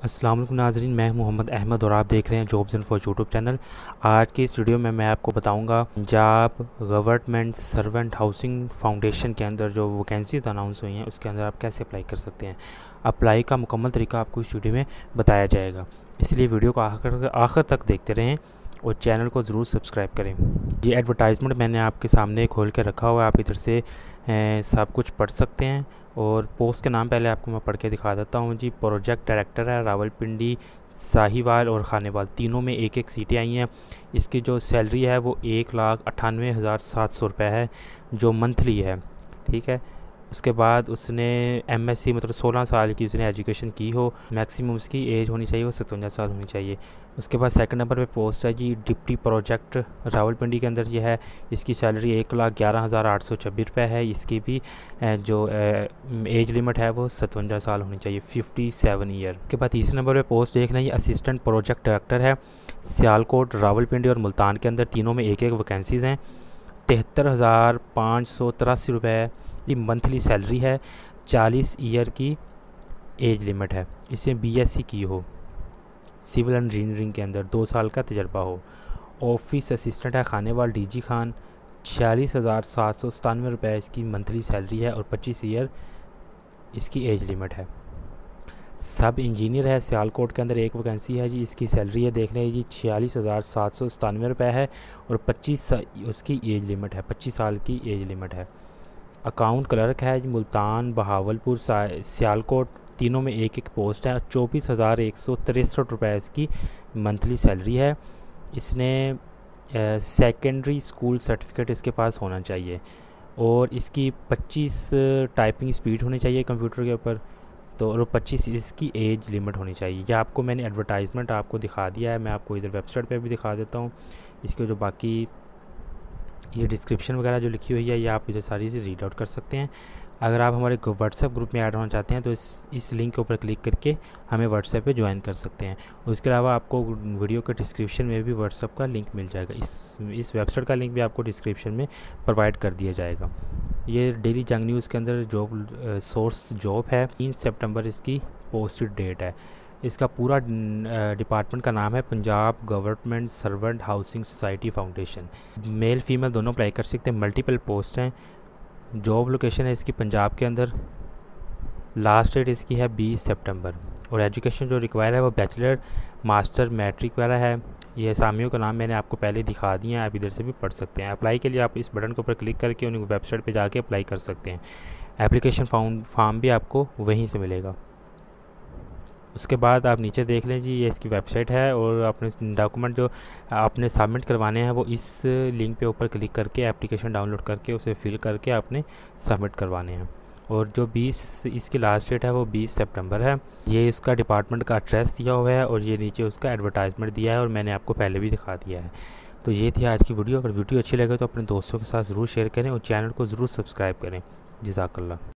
अस्सलाम वालेकुम नाज़रीन, मैं मोहम्मद अहमद और आप देख रहे हैं jobs and for YouTube channel. आज की इस वीडियो में मैं आपको बताऊंगा Punjab government servant housing foundation के अंदर जो वैकेंसीज अनाउंस हुई हैं उसके अंदर आप कैसे अप्लाई कर सकते हैं। अप्लाई का मुकम्मल तरीका आपको इस वीडियो में बताया जाएगा, इसलिए वीडियो को आखिर तक देखते रहें और चैनल को ज़रूर सब्सक्राइब करें। ये एडवर्टाइजमेंट मैंने आपके सामने खोल के रखा हुआ है, आप इधर से सब कुछ पढ़ सकते हैं। और पोस्ट के नाम पहले आपको मैं पढ़ के दिखा देता हूँ जी। प्रोजेक्ट डायरेक्टर है, रावलपिंडी, साहिवाल और खानेवाल, तीनों में एक एक सीटें आई हैं। इसकी जो सैलरी है वो 1,98,700 रुपये है, जो मंथली है। ठीक है। उसके बाद उसने एमएससी मतलब 16 साल की उसने एजुकेशन की हो, मैक्सिमम उसकी एज होनी चाहिए वो 57 साल होनी चाहिए। उसके बाद सेकंड नंबर पे पोस्ट है जी डिप्टी प्रोजेक्ट रावलपिंडी के अंदर ये है। इसकी सैलरी 1,11,826 रुपये है। इसकी भी जो एज लिमिट है वो 57 साल होनी चाहिए, 57 ईयर। के बाद तीसरे नंबर पे पोस्ट देख लें, ये असिस्टेंट प्रोजेक्ट डायरेक्टर है, सियालकोट, रावलपिंडी और मुल्तान के अंदर, तीनों में एक एक वैकेंसीज़ हैं। 73,583 रुपये की मंथली सैलरी है, 40 ईयर की एज लिमिट है। इसे बीएससी की हो, सिविल इंजीनियरिंग के अंदर 2 साल का तजर्बा हो। ऑफिस असिस्टेंट है, खानेवाल डीजी खान, 46,797 रुपये इसकी मंथली सैलरी है और 25 ईयर इसकी एज लिमिट है। सब इंजीनियर है, सियालकोट के अंदर एक वैकेंसी है जी। इसकी सैलरी है देख लें जी 46,797 रुपये है और 25 उसकी एज लिमिट है, 25 साल की एज लिमिट है। अकाउंट क्लर्क है जी, मुल्तान, बहावलपुर, सियालकोट, तीनों में एक एक पोस्ट है। 24,163 रुपये इसकी मंथली सैलरी है। इसने सेकेंडरी स्कूल सर्टिफिकेट इसके पास होना चाहिए और इसकी 25 टाइपिंग स्पीड होनी चाहिए कंप्यूटर के ऊपर, तो और 25 इसकी एज लिमिट होनी चाहिए। यह आपको मैंने एडवर्टाइजमेंट आपको दिखा दिया है, मैं आपको इधर वेबसाइट पे भी दिखा देता हूँ। इसके जो बाकी ये डिस्क्रिप्शन वगैरह जो लिखी हुई है ये आप इधर सारी से रीड आउट कर सकते हैं। अगर आप हमारे व्हाट्सएप ग्रुप में ऐड होना चाहते हैं तो इस लिंक के ऊपर क्लिक करके हमें व्हाट्सएप पे ज्वाइन कर सकते हैं। उसके अलावा आपको वीडियो के डिस्क्रिप्शन में भी व्हाट्सएप का लिंक मिल जाएगा, इस वेबसाइट का लिंक भी आपको डिस्क्रिप्शन में प्रोवाइड कर दिया जाएगा। ये डेली जंग न्यूज़ के अंदर जॉब सोर्स जॉब है, 3 सितंबर इसकी पोस्टेड डेट है। इसका पूरा डिपार्टमेंट का नाम है Punjab government servant housing society foundation. Male female दोनों अप्लाई कर सकते हैं, मल्टीपल पोस्ट हैं। जॉब लोकेशन है इसकी पंजाब के अंदर। लास्ट डेट इसकी है 20 सितंबर और एजुकेशन जो रिक्वायर है वो बैचलर, मास्टर, मैट्रिक वाला है। ये असामियों का नाम मैंने आपको पहले दिखा दिए हैं, आप इधर से भी पढ़ सकते हैं। अप्लाई के लिए आप इस बटन के ऊपर क्लिक करके उन वेबसाइट पे जाके अप्लाई कर सकते हैं। एप्लीकेशन फॉर्म भी आपको वहीं से मिलेगा। उसके बाद आप नीचे देख लें जी, ये इसकी वेबसाइट है और अपने डॉक्यूमेंट जो आपने सबमिट करवाने हैं वो इस लिंक पे ऊपर क्लिक करके एप्लीकेशन डाउनलोड करके उसे फिल करके आपने सबमिट करवाने हैं। और जो 20 इसकी लास्ट डेट है वो 20 सितंबर है। ये इसका डिपार्टमेंट का एड्रेस दिया हुआ है और ये नीचे उसका एडवर्टाइजमेंट दिया है और मैंने आपको पहले भी दिखा दिया है। तो ये थी आज की वीडियो। अगर वीडियो अच्छी लगे तो अपने दोस्तों के साथ ज़रूर शेयर करें और चैनल को ज़रूर सब्सक्राइब करें। जज़ाकल्लाह।